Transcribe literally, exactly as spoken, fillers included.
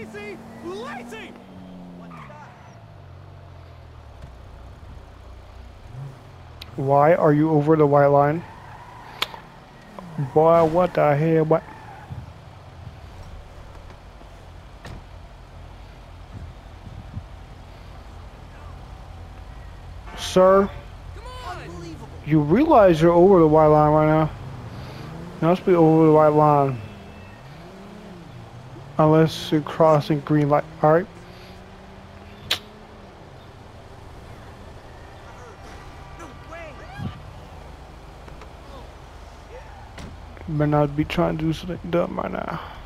Lacey! Lacey! Why are you over the white line? Boy, what the hell? What? Sir, you realize you're over the white line right now? You must be over the white line. Unless you're crossing green light. Alright? Better not be trying to do something dumb right now.